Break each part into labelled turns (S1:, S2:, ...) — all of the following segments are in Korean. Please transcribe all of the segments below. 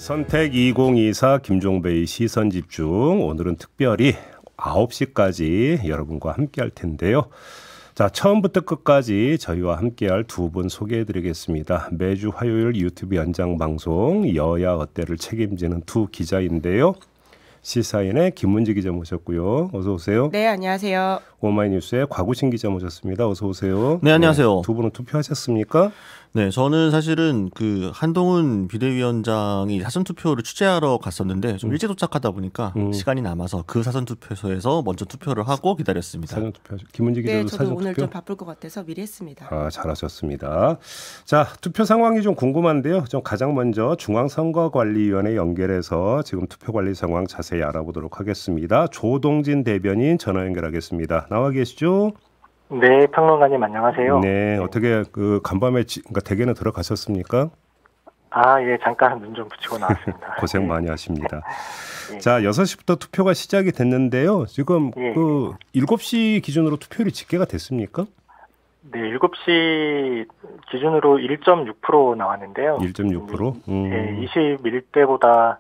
S1: 선택 2024 김종배의 시선집중. 오늘은 특별히 9시까지 여러분과 함께 할 텐데요. 자, 처음부터 끝까지 저희와 함께할 두 분 소개해드리겠습니다. 매주 화요일 유튜브 연장방송 여야 어때를 책임지는 두 기자인데요. 시사인의 김문지 기자 모셨고요. 어서 오세요.
S2: 네, 안녕하세요.
S1: 오마이뉴스의 곽우신 기자 모셨습니다. 어서 오세요.
S3: 네, 안녕하세요.
S1: 네, 두 분은 투표하셨습니까?
S3: 네, 저는 사실은 그 한동훈 비대위원장이 사전투표를 취재하러 갔었는데 좀 일찍 도착하다 보니까 시간이 남아서 그 사전투표소에서 먼저 투표를 하고 기다렸습니다.
S1: 사전투표. 김문지 기자도
S2: 네, 저도
S1: 사전투표?
S2: 오늘 좀 바쁠 것 같아서 미리 했습니다.
S1: 아, 잘하셨습니다. 자, 투표 상황이 좀 궁금한데요. 좀 가장 먼저 중앙선거관리위원회 연결해서 지금 투표 관리 상황 자세히 알아보도록 하겠습니다. 조동진 대변인 전화 연결하겠습니다. 나와 계시죠?
S4: 네, 평론가님 안녕하세요.
S1: 네, 어떻게 그 간밤에 그러니까 대개는 들어가셨습니까?
S4: 아, 예, 잠깐 눈 좀 붙이고 나왔습니다.
S1: 고생 많이 하십니다.
S4: 예.
S1: 자, 6시부터 투표가 시작이 됐는데요. 지금
S4: 예.
S1: 그 7시 기준으로 투표율이 집계가 됐습니까?
S4: 네, 7시 기준으로 1.6% 나왔는데요.
S1: 1.6%?
S4: 예, 21대가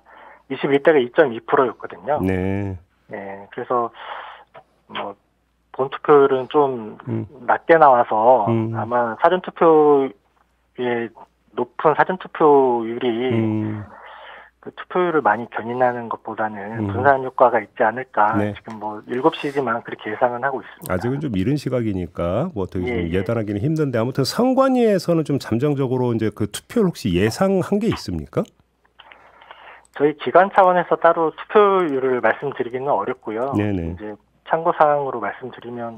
S4: 2.2%였거든요.
S1: 네.
S4: 예, 그래서 뭐 본투표율은 좀 낮게 나와서 아마 사전투표에 높은 사전투표율이 그 투표율을 많이 견인하는 것보다는 분산 효과가 있지 않을까.
S1: 네.
S4: 지금 뭐 7시지만 그렇게 예상은 하고 있습니다.
S1: 아직은 좀 이른 시각이니까 뭐 어떻게 좀
S4: 예.
S1: 예단하기는 힘든데 아무튼 선관위에서는 좀 잠정적으로 이제 그 투표를 혹시 예상한 게 있습니까?
S4: 저희 기관 차원에서 따로 투표율을 말씀드리기는 어렵고요.
S1: 네네.
S4: 이제 참고사항으로 말씀드리면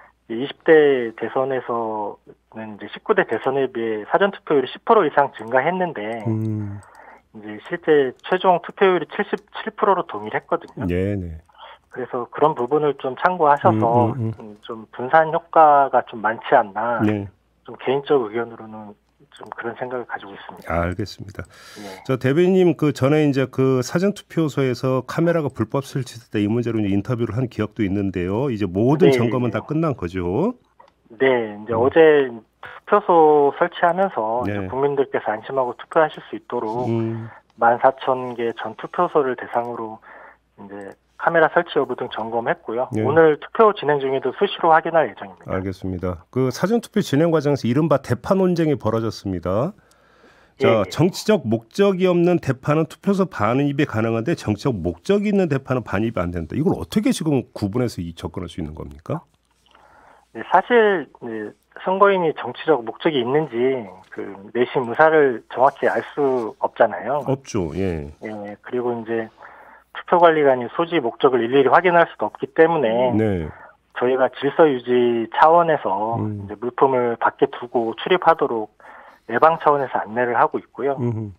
S4: 20대 대선에서는 이제 19대 대선에 비해 사전투표율이 10% 이상 증가했는데 이제 실제 최종 투표율이 77%로 동일했거든요.
S1: 네네.
S4: 그래서 그런 부분을 좀 참고하셔서 좀 분산 효과가 좀 많지 않나.
S1: 네.
S4: 좀 개인적 의견으로는 좀 그런 생각을 가지고 있습니다.
S1: 알겠습니다.
S4: 예.
S1: 저 대변인님 그 전에 이제 그 사전투표소에서 카메라가 불법 설치됐다 이 문제로 이제 인터뷰를 한 기억도 있는데요. 이제 모든
S4: 네,
S1: 점검은
S4: 네.
S1: 다 끝난 거죠?
S4: 네, 이제 어제 투표소 설치하면서
S1: 네.
S4: 이제 국민들께서 안심하고 투표하실 수 있도록 14,000개 전 투표소를 대상으로 이제 카메라 설치 여부 등 점검했고요.
S1: 네.
S4: 오늘 투표 진행 중에도 수시로 확인할 예정입니다.
S1: 알겠습니다. 그 사전투표 진행 과정에서 이른바 대파 논쟁이 벌어졌습니다. 자,
S4: 예.
S1: 정치적 목적이 없는 대파는 투표소 반입이 가능한데 정치적 목적이 있는 대파는 반입이 안 된다. 이걸 어떻게 지금 구분해서 접근할 수 있는 겁니까?
S4: 네, 사실 선거인이 정치적 목적이 있는지 그 내심 의사를 정확히 알 수 없잖아요.
S1: 없죠. 예.
S4: 예, 그리고 이제 투표관리관이 소지 목적을 일일이 확인할 수도 없기 때문에
S1: 네.
S4: 저희가 질서 유지 차원에서 이제 물품을 밖에 두고 출입하도록 예방 차원에서 안내를 하고 있고요.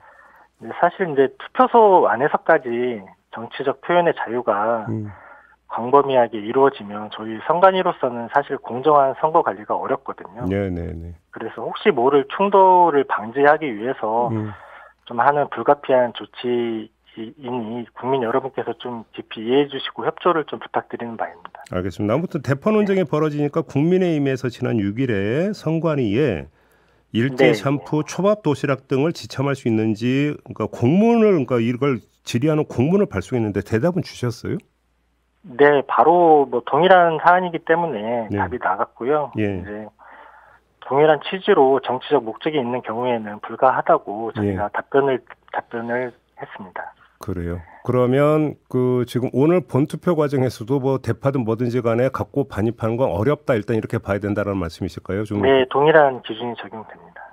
S4: 사실 이제 투표소 안에서까지 정치적 표현의 자유가 광범위하게 이루어지면 저희 선관위로서는 사실 공정한 선거 관리가 어렵거든요.
S1: 네네네.
S4: 그래서 혹시 모를 충돌을 방지하기 위해서 좀 하는 불가피한 조치이니 국민 여러분께서 좀 깊이 이해해 주시고 협조를 좀 부탁드리는 바입니다.
S1: 알겠습니다. 아무튼 대파 논쟁이 벌어지니까 국민의힘에서 지난 6일에 선관위에 일제
S4: 네.
S1: 샴푸, 초밥 도시락 등을 지참할 수 있는지 그러니까 공문을 그러니까 이걸 질의하는 공문을 발송했는데 대답은 주셨어요?
S4: 네, 바로 뭐 동일한 사안이기 때문에
S1: 네.
S4: 답이 나갔고요.
S1: 예.
S4: 이제 동일한 취지로 정치적 목적이 있는 경우에는 불가하다고 저희가 답변을 했습니다.
S1: 그래요. 그러면 그 지금 오늘 본투표 과정에서도 뭐 대파든 뭐든지 간에 갖고 반입하는 건 어렵다 일단 이렇게 봐야 된다는 말씀이실까요? 좀
S4: 네, 동일한 기준이 적용됩니다.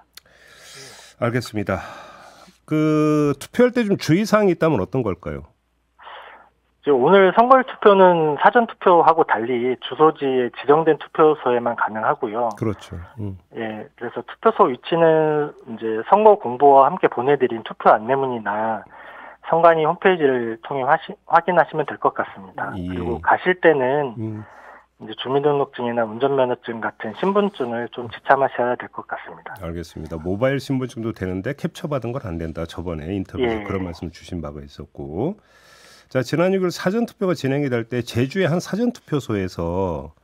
S1: 알겠습니다. 그 투표할 때 좀 주의사항이 있다면 어떤 걸까요?
S4: 이제 오늘 선거일 투표는 사전 투표하고 달리 주소지에 지정된 투표소에만 가능하고요.
S1: 그렇죠.
S4: 예, 그래서 투표소 위치는 이제 선거 공보와 함께 보내드린 투표 안내문이나 선관위 홈페이지를 통해 확인하시면 될 것 같습니다.
S1: 예.
S4: 그리고 가실 때는 이제 주민등록증이나 운전면허증 같은 신분증을 좀 지참하셔야 될 것 같습니다.
S1: 알겠습니다. 모바일 신분증도 되는데 캡처 받은 건 안 된다. 저번에 인터뷰에서
S4: 예.
S1: 그런 말씀 주신 바가 있었고. 자, 지난 6일 사전투표가 진행이 될 때 제주의 한 사전투표소에서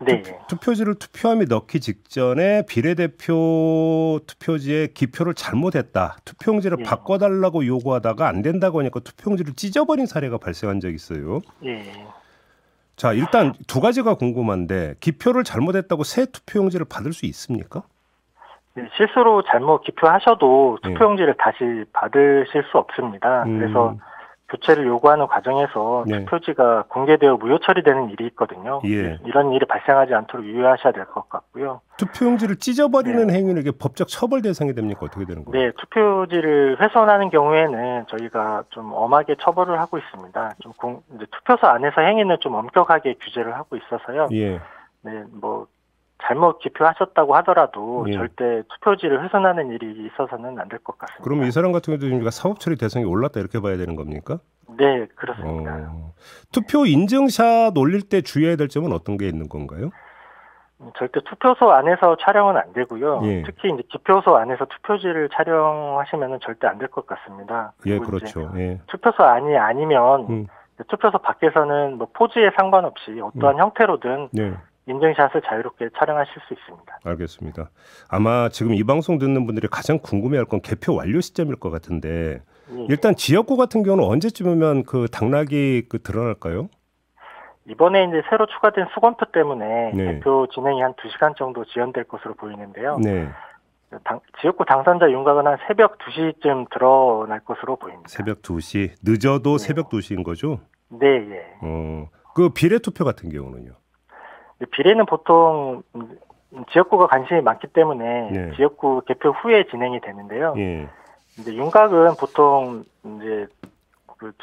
S4: 네.
S1: 투표지를 투표함에 넣기 직전에 비례대표 투표지에 기표를 잘못했다. 투표용지를
S4: 예.
S1: 바꿔달라고 요구하다가 안 된다고 하니까 투표용지를 찢어버린 사례가 발생한 적이 있어요.
S4: 예.
S1: 자, 일단 두 가지가 궁금한데 기표를 잘못했다고 새 투표용지를 받을 수 있습니까?
S4: 네, 실수로 잘못 기표하셔도 투표용지를 다시 받으실 수 없습니다. 그래서 교체를 요구하는 과정에서 투표지가 공개되어 무효 처리되는 일이 있거든요.
S1: 예.
S4: 이런 일이 발생하지 않도록 유의하셔야 될 것 같고요.
S1: 투표용지를 찢어버리는 행위는 이게 법적 처벌 대상이 됩니까? 어떻게 되는 거예요?
S4: 네, 투표지를 훼손하는 경우에는 저희가 좀 엄하게 처벌을 하고 있습니다. 이제 투표소 안에서 행위는 좀 엄격하게 규제를 하고 있어서요.
S1: 예.
S4: 네, 뭐 잘못 기표하셨다고 하더라도
S1: 예.
S4: 절대 투표지를 훼손하는 일이 있어서는 안 될 것 같습니다.
S1: 그럼 이 사람 같은 경우도 사법 처리 대상이 올랐다 이렇게 봐야 되는 겁니까?
S4: 네, 그렇습니다.
S1: 투표 인증샷 올릴 때 주의해야 될 점은 어떤 게 있는 건가요?
S4: 절대 투표소 안에서 촬영은 안 되고요.
S1: 예.
S4: 특히 이제 기표소 안에서 투표지를 촬영하시면은 절대 안 될 것 같습니다.
S1: 예, 그렇죠. 예.
S4: 투표소 안이 아니면 투표소 밖에서는 뭐 포즈에 상관없이 어떠한 형태로든
S1: 네.
S4: 인증샷을 자유롭게 촬영하실 수 있습니다.
S1: 알겠습니다. 아마 지금 이 방송 듣는 분들이 가장 궁금해할 건 개표 완료 시점일 것 같은데 일단 지역구 같은 경우는 언제쯤이면 그 당락이 드러날까요?
S4: 이번에 이제 새로 추가된 수검표 때문에
S1: 네.
S4: 개표 진행이 한 2시간 정도 지연될 것으로 보이는데요.
S1: 네.
S4: 지역구 당선자 윤곽은 한 새벽 2시쯤 드러날 것으로 보입니다.
S1: 새벽 2시. 늦어도 새벽 2시인 거죠?
S4: 네, 예.
S1: 그 비례 투표 같은 경우는요?
S4: 비례는 보통 지역구가 관심이 많기 때문에
S1: 네.
S4: 지역구 개표 후에 진행이 되는데요.
S1: 예.
S4: 이제 윤곽은 보통 이제 그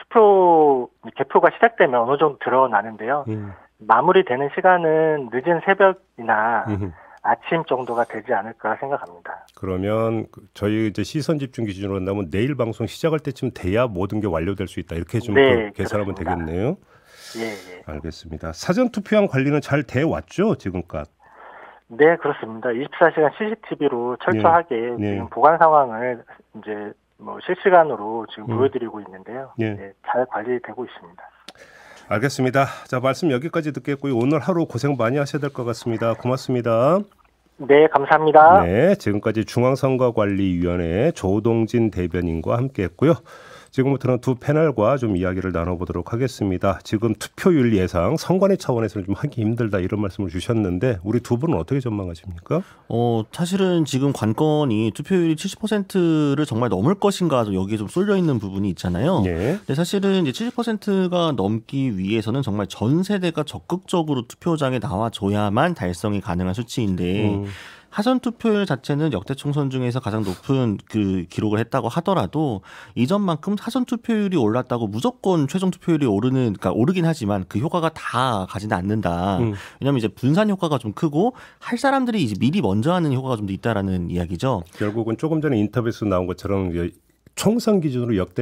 S4: 개표가 시작되면 어느 정도 드러나는데요. 마무리되는 시간은 늦은 새벽이나 아침 정도가 되지 않을까 생각합니다.
S1: 그러면 저희 이제 시선 집중 기준으로 한다면 내일 방송 시작할 때쯤 돼야 모든 게 완료될 수 있다. 이렇게 좀 계산하면 되겠네요.
S4: 예.
S1: 알겠습니다. 사전 투표함 관리는 잘 돼 왔죠, 지금까지?
S4: 네, 그렇습니다. 24시간 CCTV로 철저하게 지금 보관 상황을 이제 뭐 실시간으로 지금 보여드리고 있는데요. 네, 잘 관리되고 있습니다.
S1: 알겠습니다. 자, 말씀 여기까지 듣겠고요. 오늘 하루 고생 많이 하셔야 될 것 같습니다. 고맙습니다.
S4: 네, 감사합니다.
S1: 네, 지금까지 중앙선거관리위원회 조동진 대변인과 함께했고요. 지금부터는 두 패널과 좀 이야기를 나눠보도록 하겠습니다. 지금 투표율 예상 선관위 차원에서는 좀 하기 힘들다 이런 말씀을 주셨는데 우리 두 분은 어떻게 전망하십니까?
S3: 사실은 지금 관건이 투표율이 70%를 정말 넘을 것인가 여기에 좀 쏠려 있는 부분이 있잖아요.
S1: 네.
S3: 근데 사실은 이제 70%가 넘기 위해서는 정말 전 세대가 적극적으로 투표장에 나와줘야만 달성이 가능한 수치인데 사전 투표율 자체는 역대 총선 중에서 가장 높은 그 기록을 했다고 하더라도 이전만큼 사전 투표율이 올랐다고 무조건 최종 투표율이 그러니까 오르긴 하지만 그 효과가 다 가지는 않는다. 왜냐하면 이제 분산 효과가 좀 크고 할 사람들이 이제 미리 먼저 하는 효과가 좀 더 있다라는 이야기죠.
S1: 결국은 조금 전에 인터뷰에서 나온 것처럼 총선 기준으로 역대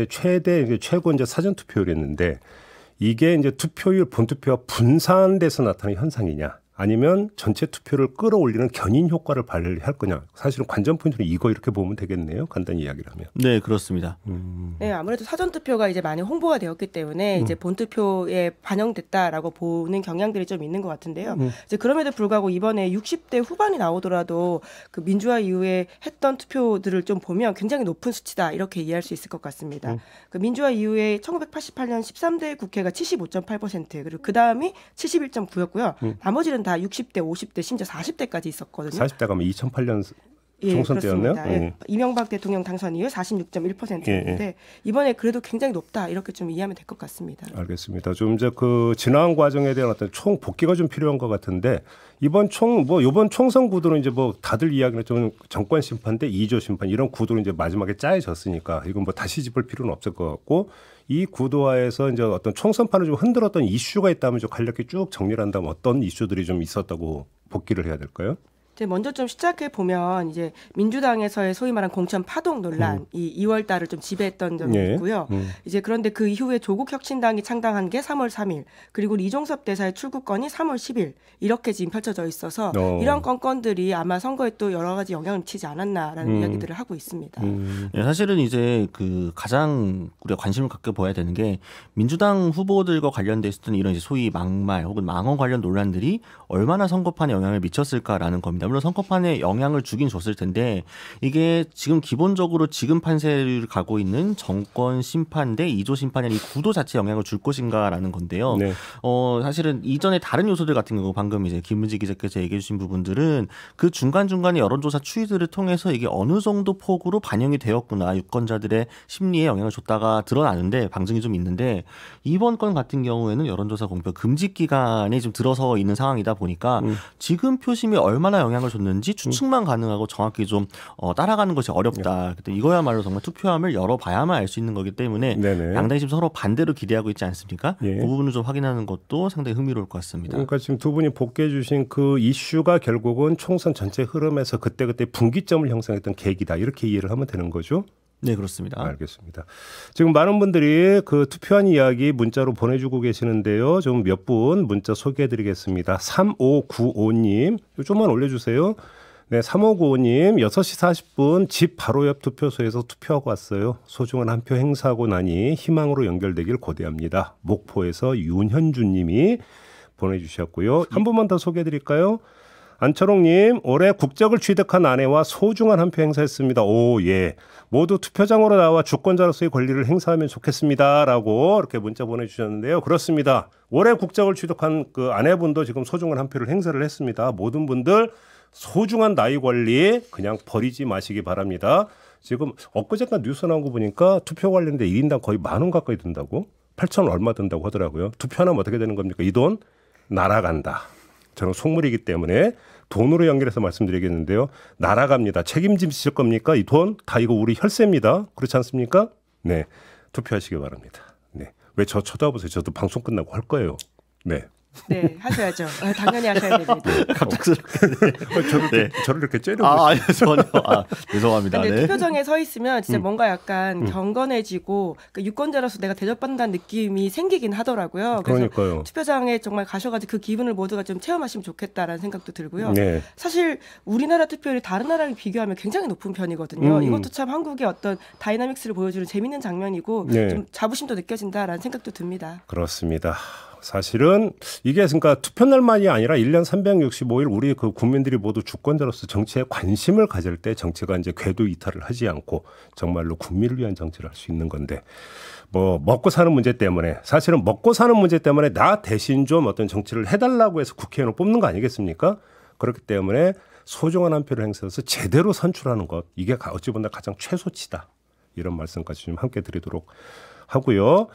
S1: 최고 이제 사전 투표율이었는데 이게 이제 투표율 본투표와 분산돼서 나타나는 현상이냐? 아니면 전체 투표를 끌어올리는 견인 효과를 발휘할 거냐. 사실은 관전 포인트는 이거 이렇게 보면 되겠네요. 간단히 이야기를 하면.
S3: 네, 그렇습니다.
S2: 네, 아무래도 사전 투표가 이제 많이 홍보가 되었기 때문에 이제 본 투표에 반영됐다라고 보는 경향들이 좀 있는 것 같은데요. 이제 그럼에도 불구하고 이번에 60대 후반이 나오더라도 그 민주화 이후에 했던 투표들을 좀 보면 굉장히 높은 수치다 이렇게 이해할 수 있을 것 같습니다. 그 민주화 이후에 1988년 13대 국회가 75.8% 그리고 그 다음이 71.9였고요. 나머지는 다 60대, 50대, 심지어 40대까지 있었거든요.
S1: 40대 가면 2008년 총선 때였네요.
S2: 예. 이명박 대통령 당선 이후 46.1%였는데 이번에 그래도 굉장히 높다 이렇게 좀 이해하면 될 것 같습니다.
S1: 알겠습니다. 좀 이제 그 지나간 과정에 대한 어떤 총 복귀가 좀 필요한 것 같은데 이번 총선 구도는 이제 뭐 다들 이야기는 좀 정권 심판 대 2조 심판 이런 구도로 이제 마지막에 짜여졌으니까 이건 뭐 다시 짚을 필요는 없을 것 같고 이 구도화에서 이제 어떤 총선판을 좀 흔들었던 이슈가 있다면 좀 간략히 쭉 정리를 한다면 어떤 이슈들이 좀 있었다고 복귀를 해야 될까요?
S2: 먼저 좀 시작해 보면 이제 민주당에서의 소위 말한 공천 파동 논란, 이 2월 달을 좀 지배했던 점이 있고요. 이제 그런데 그 이후에 조국혁신당이 창당한 게 3월 3일, 그리고 이종섭 대사의 출구권이 3월 10일 이렇게 지금 펼쳐져 있어서 이런 건건들이 아마 선거에 또 여러 가지 영향을 미치지 않았나라는 이야기들을 하고 있습니다.
S3: 네, 사실은 이제 그 가장 우리가 관심을 갖게 보아야 되는 게 민주당 후보들과 관련돼 있었던 이런 이제 소위 막말 혹은 망언 관련 논란들이 얼마나 선거판에 영향을 미쳤을까라는 겁니다. 물론 선거판에 영향을 주긴 줬을 텐데 이게 지금 기본적으로 지금 판세를 가고 있는 정권 심판 대 2조 심판의 이 구도 자체에 영향을 줄 것인가라는 건데요. 네. 사실은 이전에 다른 요소들 같은 경우 방금 이제 김은지 기자께서 얘기해 주신 부분들은 그 중간중간에 여론조사 추이들을 통해서 이게 어느 정도 폭으로 반영이 되었구나. 유권자들의 심리에 영향을 줬다가 드러나는데 방증이 좀 있는데 이번 건 같은 경우에는 여론조사 공표 금지 기간에 좀 들어서 있는 상황이다 보니까 지금 표심이 얼마나 영향을 줬는지 추측만 가능하고 정확히 좀 따라가는 것이 어렵다. 이거야말로 정말 투표함을 열어봐야만 알 수 있는 거기 때문에 네네. 양당이 지금 서로 반대로 기대하고 있지 않습니까? 예. 그 부분을 좀 확인하는 것도 상당히 흥미로울 것 같습니다.
S1: 그러니까 지금 두 분이 복귀해 주신 그 이슈가 결국은 총선 전체 흐름에서 그때그때 분기점을 형성했던 계기다. 이렇게 이해를 하면 되는 거죠?
S3: 네, 그렇습니다.
S1: 알겠습니다. 지금 많은 분들이 그 투표한 이야기 문자로 보내주고 계시는데요. 좀 몇 분 문자 소개해드리겠습니다. 3595님, 좀만 올려주세요. 네, 3595님, 6시 40분 집 바로 옆 투표소에서 투표하고 왔어요. 소중한 한 표 행사하고 나니 희망으로 연결되길 고대합니다. 목포에서 윤현준 님이 보내주셨고요. 한 분만 더 소개해드릴까요? 안철홍님, 올해 국적을 취득한 아내와 소중한 한 표 행사했습니다. 오, 예. 모두 투표장으로 나와 주권자로서의 권리를 행사하면 좋겠습니다. 라고 이렇게 문자 보내주셨는데요. 그렇습니다. 올해 국적을 취득한 그 아내분도 지금 소중한 한 표를 행사를 했습니다. 모든 분들 소중한 나의 권리 그냥 버리지 마시기 바랍니다. 지금 엊그제까 뉴스 나온 거 보니까 투표 관련돼 1인당 거의 10,000원 가까이 든다고? 8,000원 얼마 든다고 하더라고요. 투표하면 어떻게 되는 겁니까? 이 돈 날아간다. 저는 속물이기 때문에 돈으로 연결해서 말씀드리겠는데요. 날아갑니다. 책임지실 겁니까? 이 돈 다 이거 우리 혈세입니다. 그렇지 않습니까? 네, 투표하시기 바랍니다. 네, 왜 저 쳐다보세요? 저도 방송 끝나고 할 거예요. 네.
S2: 네, 하셔야죠. 당연히 하셔야 됩니다.
S1: 갑작스럽게 저를 이렇게 째려보시죠.
S3: 아니요, 전혀. 죄송합니다.
S2: 근데
S3: 네.
S2: 투표장에 서 있으면 진짜 뭔가 약간 경건해지고 그러니까 유권자로서 내가 대접받는다는 느낌이 생기긴 하더라고요. 그래서
S1: 그러니까요.
S2: 투표장에 정말 가셔가지고 그 기분을 모두가 좀 체험하시면 좋겠다라는 생각도 들고요.
S1: 네.
S2: 사실 우리나라 투표율이 다른 나라랑 비교하면 굉장히 높은 편이거든요. 이것도 참 한국의 어떤 다이나믹스를 보여주는 재밌는 장면이고
S1: 네.
S2: 좀 자부심도 느껴진다라는 생각도 듭니다.
S1: 그렇습니다. 사실은 이게 그러니까 투표날만이 아니라 1년 365일 우리 그 국민들이 모두 주권자로서 정치에 관심을 가질 때 정치가 이제 궤도 이탈을 하지 않고 정말로 국민을 위한 정치를 할 수 있는 건데 뭐 먹고 사는 문제 때문에 사실은 먹고 사는 문제 때문에 나 대신 좀 어떤 정치를 해달라고 해서 국회의원을 뽑는 거 아니겠습니까? 그렇기 때문에 소중한 한 표를 행사해서 제대로 선출하는 것 이게 어찌 보면 가장 최소치다. 이런 말씀까지 좀 함께 드리도록 하고요.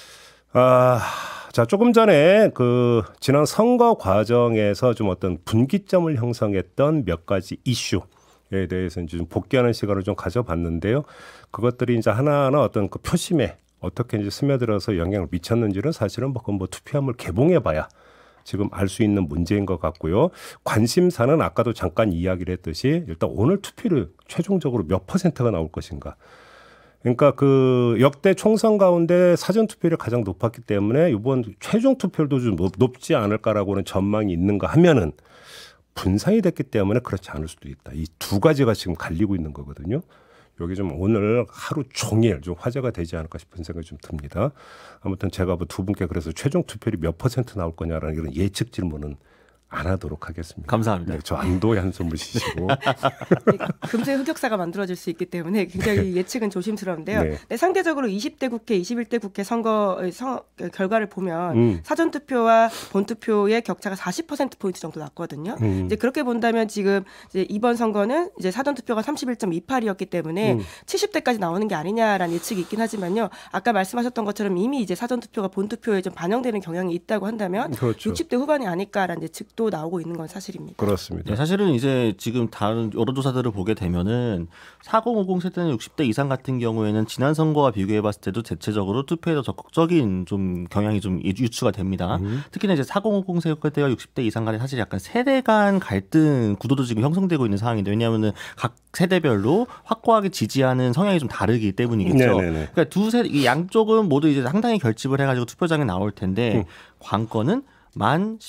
S1: 자, 조금 전에 그 지난 선거 과정에서 좀 어떤 분기점을 형성했던 몇 가지 이슈에 대해서 이제 좀 복귀하는 시간을 좀 가져봤는데요. 그것들이 이제 하나하나 어떤 그 표심에 어떻게 이제 스며들어서 영향을 미쳤는지는 사실은 뭐 투표함을 개봉해봐야 지금 알 수 있는 문제인 것 같고요. 관심사는 아까도 잠깐 이야기를 했듯이 일단 오늘 투표율 최종적으로 몇 %가 나올 것인가. 그러니까 그 역대 총선 가운데 사전 투표율이 가장 높았기 때문에 이번 최종 투표율도 좀 높지 않을까라고는 전망이 있는가 하면은 분산이 됐기 때문에 그렇지 않을 수도 있다. 이 두 가지가 지금 갈리고 있는 거거든요. 여기 좀 오늘 하루 종일 좀 화제가 되지 않을까 싶은 생각이 좀 듭니다. 아무튼 제가 뭐 두 분께 그래서 최종 투표율이 몇 % 나올 거냐라는 이런 예측 질문은 안 하도록 하겠습니다.
S3: 감사합니다.
S1: 네, 저 안도의 한숨을 쉬시고.
S2: 금세 흑역사가 만들어질 수 있기 때문에 굉장히 예측은 조심스러운데요. 네. 네, 상대적으로 20대 국회, 21대 국회 선거 결과를 보면 사전투표와 본투표의 격차가 40%포인트 정도 났거든요. 이제 그렇게 본다면 지금 이제 이번 선거는 이제 사전투표가 31.28이었기 때문에 70대까지 나오는 게 아니냐라는 예측이 있긴 하지만요. 아까 말씀하셨던 것처럼 이미 이제 사전투표가 본투표에 좀 반영되는 경향이 있다고 한다면 그렇죠. 60대 후반이 아닐까라는 예측 아직도 나오고 있는 건 사실입니다.
S1: 그렇습니다.
S3: 네, 사실은 이제 지금 다른 여론조사들을 보게 되면은 4050 세대는 60대 이상 같은 경우에는 지난 선거와 비교해봤을 때도 대체적으로 투표에 더 적극적인 좀 경향이 좀 유추가 됩니다. 특히나 이제 4050 세대와 60대 이상 간에 사실 약간 세대 간 갈등 구도도 지금 형성되고 있는 상황인데, 왜냐하면은 각 세대별로 확고하게 지지하는 성향이 좀 다르기 때문이겠죠.
S1: 네네네.
S3: 그러니까 두 세대 이 양쪽은 모두 이제 상당히 결집을 해가지고 투표장에 나올 텐데 관건은 만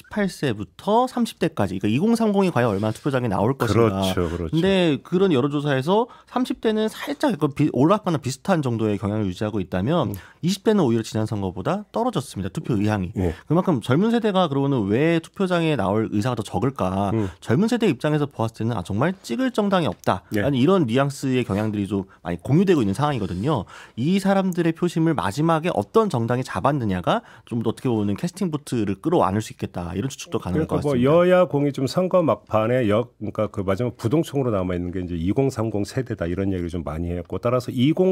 S3: 18세부터 30대까지, 그러니까 2030이 과연 얼마나 투표장에 나올 것인가.
S1: 그렇죠, 그렇죠.
S3: 근데 그런 여론조사에서 30대는 살짝 올랐거나 비슷한 정도의 경향을 유지하고 있다면 20대는 오히려 지난 선거보다 떨어졌습니다. 투표 의향이. 그만큼 젊은 세대가 그러고는 왜 투표장에 나올 의사가 더 적을까? 젊은 세대 입장에서 보았을 때는 정말 찍을 정당이 없다. 아니 이런 뉘앙스의 경향들이 좀 많이 공유되고 있는 상황이거든요. 이 사람들의 표심을 마지막에 어떤 정당이 잡았느냐가 좀 더 어떻게 보면 캐스팅 보트를 끌어안을 수 있겠다, 이런 추측도 가능할 것 같습니다.
S1: 뭐 여야 공이 좀 선거 막판에 그러니까 그 마지막 부동층으로 남아 있는 게 이제 2030 세대다, 이런 얘기를 좀 많이 했고, 따라서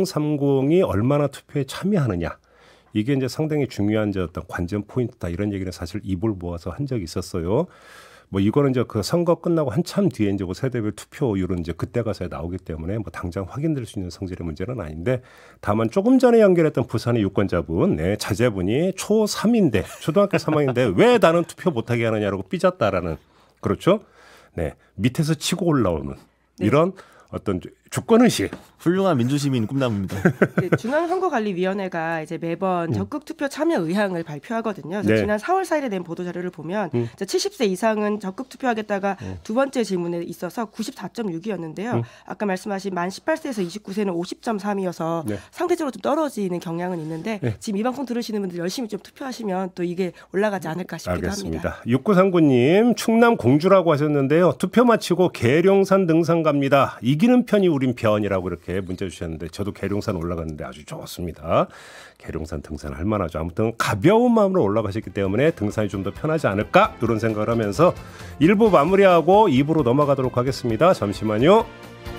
S1: 2030이 얼마나 투표에 참여하느냐, 이게 이제 상당히 중요한 어떤 관전 포인트다, 이런 얘기는 사실 입을 모아서 한 적이 있었어요. 뭐 이거는 이제 그 선거 끝나고 한참 뒤에 이제 그 세대별 투표율은 이제 그때 가서야 나오기 때문에 뭐 당장 확인될 수 있는 성질의 문제는 아닌데, 다만 조금 전에 연결했던 부산의 유권자분, 자제분이 초3인데, 초등학교 3학년인데 왜 나는 투표 못하게 하느냐라고 삐졌다라는, 그렇죠? 네, 밑에서 치고 올라오는 이런 어떤 주권의식.
S3: 훌륭한 민주시민 꿈나무입니다.
S2: 네, 중앙선거관리위원회가 이제 매번 적극 투표 참여 의향을 발표하거든요. 그래서 지난 4월 4일에 낸 보도 자료를 보면 70세 이상은 적극 투표하겠다가 두 번째 질문에 있어서 94.6이었는데요. 아까 말씀하신 만 18세에서 29세는 50.3이어서 상대적으로 좀 떨어지는 경향은 있는데, 지금 이 방송 들으시는 분들 열심히 좀 투표하시면 또 이게 올라가지 않을까 싶기도
S1: 알겠습니다.
S2: 합니다.
S1: 6939님, 충남 공주라고 하셨는데요. 투표 마치고 계룡산 등산 갑니다. 이기는 편이 우린 편이라고 이렇게 문자 주셨는데, 저도 계룡산 올라갔는데 아주 좋습니다. 계룡산 등산할 만하죠. 아무튼 가벼운 마음으로 올라가셨기 때문에 등산이 좀 더 편하지 않을까, 이런 생각을 하면서 1부 마무리하고 2부로 넘어가도록 하겠습니다. 잠시만요.